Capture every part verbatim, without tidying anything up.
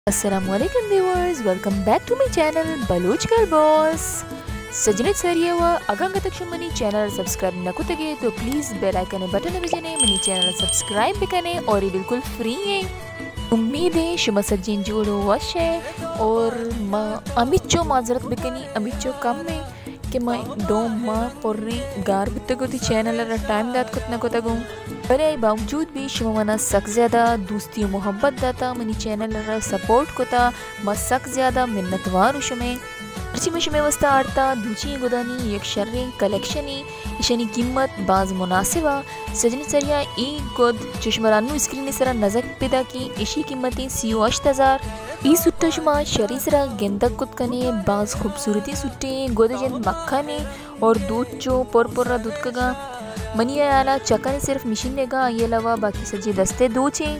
Assalamualaikum viewers, welcome back to my channel Baloch Girl Boss. सजने सरिया हुआ अगंग तक मनी चैनल सब्सक्राइब न कुतगे तो प्लीज़ बेल आइकन बटन बजने मनी चैनल सब्सक्राइब भी करें और ये बिल्कुल फ्री है। उम्मीद है शुमा सज्जिन जोड़ो वश है और माँ अमिचो माजरत बिकनी अमिचो कम में कि मैं दो माँ पोर्री गार बितगो थी चैनल रा टाइम दात कुतना को तगूं पर आई बावजूद भी शुमा मना सक ज़्यादा दोस्ती मोहब्बत दाता मनी चैनल रा सपोर्ट कोता म सक ज़्यादा मिन्नतवार शुमे अर्ची में शुमे वस्ता आड़ता दूची गुदानी एक शर्रे कलेक्शनी इशनी कीमत बाज मुनासिबा सजनी सरिया ई गुद चुशमरानू स्क्रीन सरा नजक पैदा की इशी कीमती सियो अश्त हजार ई सुट्टा शुमा शरीसरा गेंदक कुत कने बाज खूबसूरती सुट्टे गोदे जन मक्खा ने और दूध चो पोर पोरा दूध कगा मनिया आला चकन सिर्फ मिशीन लेगा ये लवा बाकी सजे दस्ते दूचे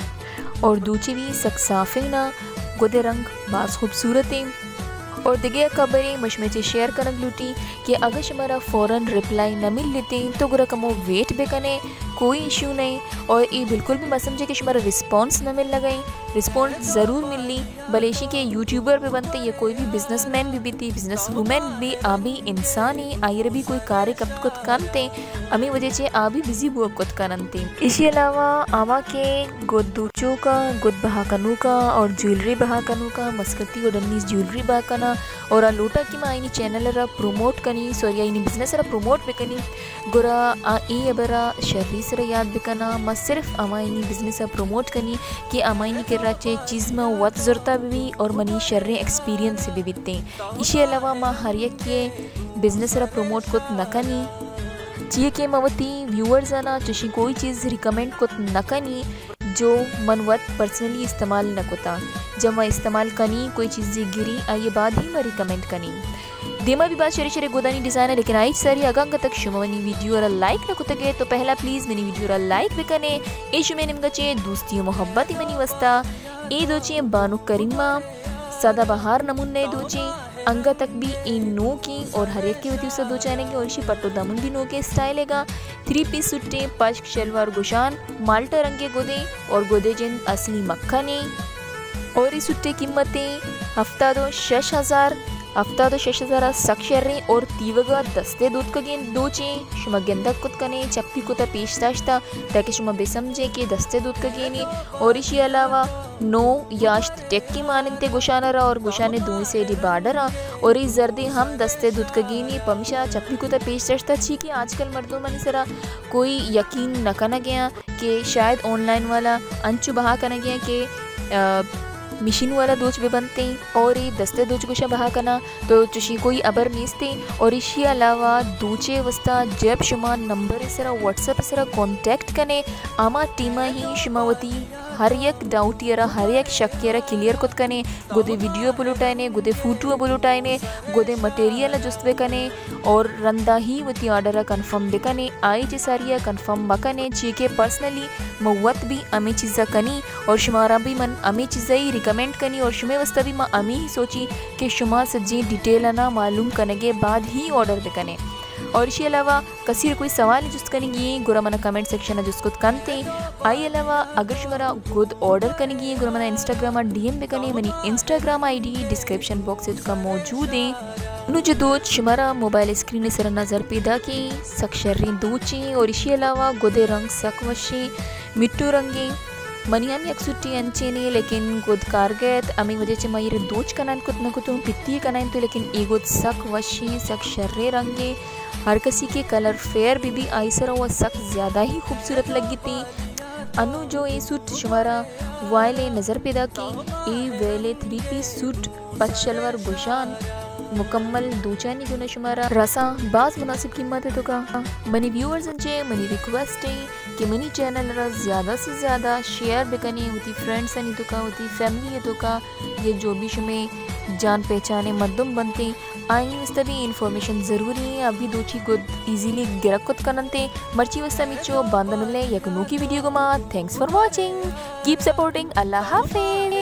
और दूचे भी सक्साफे ना गोदे रंग बाज खूबसूरत है और दिगे खबरें मशमेचे शेयर करन लूटी कि अगर हमारा फ़ौरन रिप्लाई न मिल लेते तो गुरा कमो वेट बेकने कोई इशू नहीं और ये बिल्कुल भी मत समझे कि हमारा रिस्पॉन्स न मिल लगाई रिस्पॉन्स ज़रूर मिल ली बलेशी के यूट्यूबर भी बनते या कोई भी बिजनेसमैन भी बीती बिजनेस वुमेन भी आबी इंसान ही आयर भी कोई कार्य कब कुत कानते अमी वजह से आबी बिजी बुआ कुत कानते इसी अलावा आवा के गुद दूचों का गुद बहा कनू का और ज्वेलरी बहा कनू का मस्कती और डन्नीस ज्वेलरी बहा कना और आ लोटा की माँ इनी चैनल रा प्रोमोट कनी सॉरी इनी बिजनेस रा प्रोमोट भी कनी गुरा आ ई अबरा शर्री सरा याद बिकना म सिर्फ अमा इनी बिजनेस रा प्रोमोट कनी कि अमा इनी के राचे चीज़ में वत ज़रूरता भी और मनी शर्रे एक्सपीरियंस भी बीतते इसी अलावा माँ हर एक के बिजनेस रा प्रोमोट कुत न कनी चाहिए कि मवती व्यूअर्स आना चशी कोई चीज़ रिकमेंड कुत न कनी जो मनवत पर्सनली इस्तेमाल न कोता जब मैं इस्तेमाल कनी कोई चीज़ गिरी आइए बाद ही मैं रिकमेंड कनी देमा भी बात शरी शरी गोदानी डिज़ाइन है लेकिन आई सारी अगंग तक शुमवनी वीडियो और लाइक न कुतगे तो पहला प्लीज़ मेरी वीडियो और लाइक भी कने ए शुमे निमगचे दोस्ती मोहब्बत ही मनी वस्ता ए दोचे बानु करीमा सदा बहार नमूने दोचे अंगा तक भी इन नो की और हर एक की होती उसे दो चाने की और इसी पट्टो दमुन भी नो के स्टाइल हैगा थ्री पीस सुट्टे पश्क शलवार गुशान माल्टा रंगे गोदे और गोदे जिन असली मक्खा ने और इस सुट्टे कीमतें हफ्ता दो शश हजार हफ्ता दो शश हजार सक्षरे और तीवगा दस्ते दूध का गेंद दो चे शुमा गेंदा कुत कने चप्पी कुता पेश दाश्ता ताकि शुमा बेसमझे के दस्ते दूध का गेनी और इसी अलावा नो याश्त टेक्की मानते गुशानरा और गुशाने दो से डिबाडरा और इस जर्दी हम दस्ते दूध का गेनी पमशा चप्पी कुता पेश दाश्ता छी कि आजकल मर्दों मनी सरा कोई यकीन न करना गया कि शायद ऑनलाइन वाला अंचु बहा करना गया कि मिशीन वाला दोच भी बनते और ये दस्ते दोच गुशा बहा कना तो चुशी कोई अबर नीसते और इसी अलावा दूचे वस्ता जब शुमा नंबर इसरा व्हाट्सएप इसरा कांटेक्ट कने आमा टीमा ही शुमावती हर एक डाउट यारा हर एक शक यारा क्लियर कुत कने गोदे वीडियो बुलुटाइने गोदे फोटो बुलुटाइने गोदे मटेरियल जुस्तवे कने और रंदा ही वती ऑर्डर कंफर्म बेकने आई जे सारिया कंफर्म बकने चीके पर्सनली मवत भी अमी चीज़ा कनी और शुमारा भी मन अमी चीज़ा ही रिकमेंड कनी और शुमे वस्ता भी माँ अमी ही सोची कि शुमा सज्जी डिटेल ना मालूम कनेगे बाद ही ऑर्डर बेकने और इसी अलावा कसीर कोई सवाल जुस्त करेंगी गुरा मना कमेंट सेक्शन है जिसको कनते आई अलावा अगर शुमारा गुड ऑर्डर करेंगी गुरा मना इंस्टाग्राम और डीएम पे कने मनी इंस्टाग्राम आईडी डिस्क्रिप्शन बॉक्स में तुका मौजूद है नु जो दूध शुमारा मोबाइल स्क्रीन सर नज़र पैदा की सक्शर्री दूची और इसी अलावा गुदे रंग सकवशी मिट्टू रंगी मनी हम एक सुट्टी अंचे ने लेकिन गुद कारगत अमी वजह से मयर दोच कनान कुत न कुतुम पित्ती कनान तो लेकिन एगुद सक वशी सक शर्रे रंगे हर किसी के कलर फेयर भी भी आई सरा वह सक ज़्यादा ही खूबसूरत लगी थी अनु जो ये सूट शुमारा वायले नज़र पैदा की ए वेले थ्री पीस सूट पच शलवार गुशान मुकम्मल दूचानी गुना शुमारा रसा बाज मुनासिब कीमत है तो का मनी व्यूअर्स अंचे मनी रिक्वेस्ट है कि मनी चैनल रा ज़्यादा से ज़्यादा शेयर बेकनी होती फ्रेंड्स नहीं तो का होती फैमिली है तो का ये जो भी शुमे जान पहचाने मर्दुम बनते आई उस तभी इन्फॉर्मेशन ज़रूरी है अभी दो ची गुद इजीली गिरकुत कनते मर्ची वस्ता मिचो बांध मिले यकनू की वीडियो को माँ thanks for watching keep supporting अल्लाह हाफिज़।